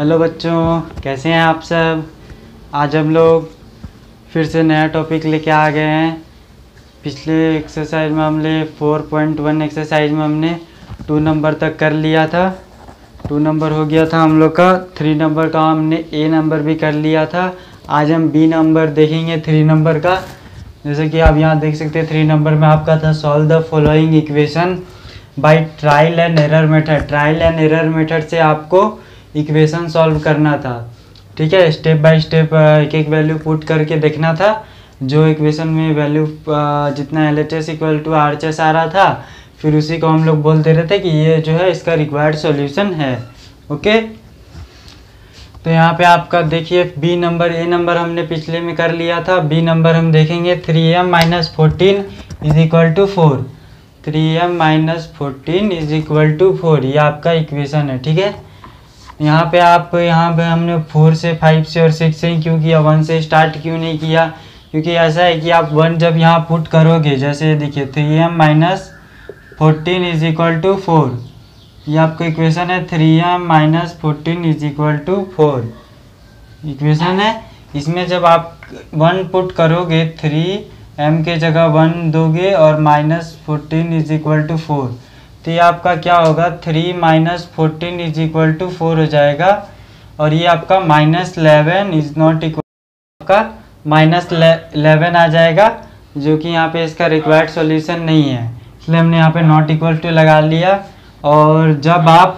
Hello बच्चों, कैसे हैं आप सब। आज हम लोग फिर से नया टॉपिक लेके आ गए हैं। पिछले एक्सरसाइज में हमने 4.1 एक्सरसाइज में हमने 2 नंबर तक कर लिया था। 2 नंबर हो गया था हम लोग का। 3 नंबर का हमने ए नंबर भी कर लिया था। आज हम बी नंबर देखेंगे 3 नंबर का। जैसे कि आप यहाँ देख सकते हैं 3 नंबर में आपका था solve the following equation by trial and error method. Trial and error method से आपको इक्वेशन सॉल्व करना था। ठीक है, स्टेप बाय स्टेप एक एक वैल्यू पुट करके देखना था। जो इक्वेशन में वैल्यू जितना LHS इक्वल टू RHS आ रहा था, फिर उसी को हम लोग बोल दे रहे थे कि ये जो है इसका रिक्वायर्ड सॉल्यूशन है। ओके, तो यहाँ पे आपका देखिए बी नंबर, ए नंबर हमने पिछले में कर लिया था। बी नंबर हम देखेंगे 3m - 14 is equal to 4। 3m - 14 is equal to 4, ये आपका इक्वेशन है। ठीक है, यहाँ पे हमने 4 से 5 से और 6 से क्यों किया, 1 से स्टार्ट क्यों नहीं किया, क्योंकि ऐसा है कि आप 1 जब यहाँ पुट करोगे, जैसे देखिए 3m - 14 इज इक्वल टू 4, ये आपका इक्वेशन है। 3m - 14 is equal to 4 equation है। इसमें जब आप 1 पुट करोगे, 3m के जगह 1 दोगे और -14 इज इक्वल टू 4, तो ये आपका क्या होगा, 3 - 14 इज इक्वल टू 4 हो जाएगा। और ये आपका -11 इज नॉट इक्वल, आपका -11 आ जाएगा, जो कि यहाँ पे इसका रिक्वायर्ड सॉल्यूशन नहीं है, इसलिए हमने यहाँ पे नॉट इक्वल टू लगा लिया। और जब आप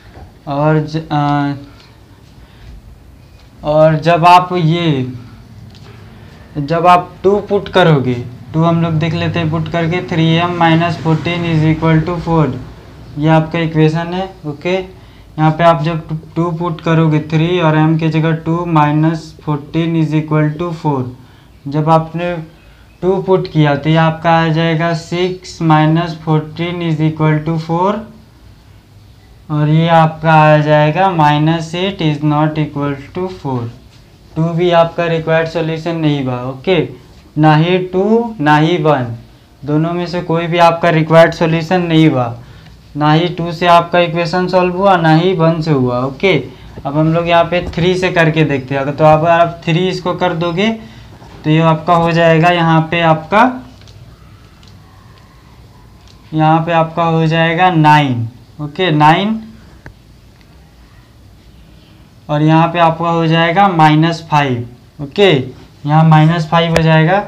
जब आप 2 पुट करोगे, 2 हम लोग देख लेते हैं पुट करके, 3m - 14 इज इक्वल टू 4, ये आपका इक्वेशन है। ओके, यहाँ पे आप जब 2 पुट करोगे, 3 और m के जगह 2 - 14 इज इक्वल टू 4, जब आपने 2 पुट किया तो ये आपका आ जाएगा 6 - 14 इज इक्वल टू 4, और ये आपका आ जाएगा -8 इज नॉट इक्वल टू 4। 2 भी आपका रिक्वायर्ड सॉल्यूशन नहीं हुआ। ओके, ना ही 2 ना ही 1, दोनों में से कोई भी आपका रिक्वायर्ड सॉल्यूशन नहीं हुआ। ना ही 2 से आपका इक्वेशन सॉल्व हुआ, ना ही 1 से हुआ। ओके, अब हम लोग यहाँ पे 3 से करके देखते हैं। तो अगर आप 3 इसको कर दोगे तो ये आपका हो जाएगा, यहाँ पे आपका हो जाएगा 9। ओके, 9, और यहाँ पे आपका हो जाएगा -5। ओके, यहाँ -5 हो जाएगा,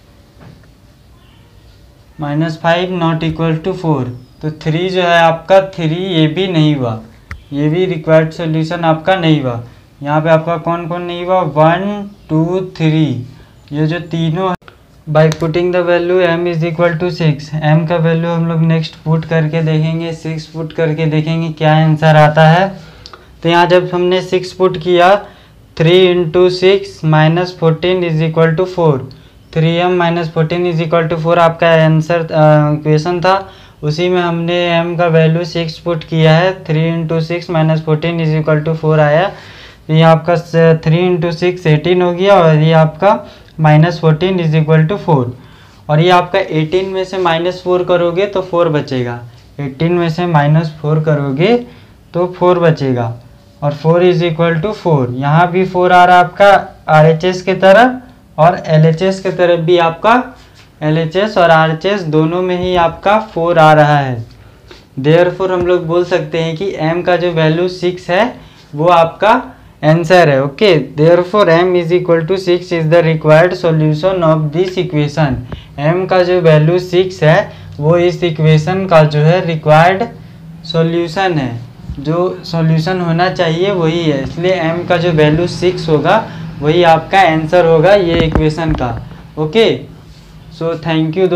-5 नॉट इक्वल टू 4। तो 3 जो है आपका 3 ये भी नहीं हुआ, ये भी रिक्वायर्ड सॉल्यूशन आपका नहीं हुआ। यहाँ पे आपका कौन कौन नहीं हुआ, 1 2 3, ये जो तीनों। By putting the value m is equal to 6, m का वैल्यू हम लोग नेक्स्ट पुट करके देखेंगे, 6 पुट करके देखेंगे क्या आंसर आता है। तो यहाँ जब हमने 6 पुट किया, 3 × 6 - 14 is equal to 4, 3m - 14 is equal to 4 आपका आंसर इक्वेशन था। उसी में हमने m का वैल्यू 6 पुट किया है, 3 × 6 - 14 इज इक्वल टू 4 आया। तो ये आपका 3 × 6 18 हो गया, और ये आपका -14 इज इक्वल टू 4। और ये आपका 18 में से -4 करोगे तो 4 बचेगा। 18 में से -4 करोगे तो 4 बचेगा, और 4 इज इक्वल टू 4। यहाँ भी 4 आ रहा है आपका RHS की तरफ, और LHS की तरफ भी आपका, LHS और RHS दोनों में ही आपका 4 आ रहा है। देयरफॉर हम लोग बोल सकते हैं कि m का जो वैल्यू 6 है वो आपका आंसर है। Okay, therefore m is equal to 6 is the required solution of this equation. m का जो वैल्यू 6 है वो इस इक्वेशन का जो है रिक्वायर्ड सॉल्यूशन है, जो सॉल्यूशन होना चाहिए वही है, इसलिए m का जो वैल्यू 6 होगा वही आपका आंसर होगा ये इक्वेशन का। ओके, सो थैंक यू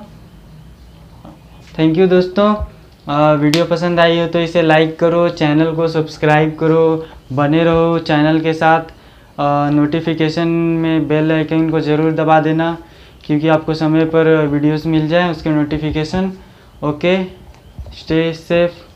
दोस्तों। वीडियो पसंद आई हो तो इसे लाइक करो, चैनल को सब्सक्राइब करो, बने रहो चैनल के साथ। नोटिफिकेशन में बेल आइकन को ज़रूर दबा देना, क्योंकि आपको समय पर वीडियोस मिल जाए उसके नोटिफिकेशन। Okay, stay safe.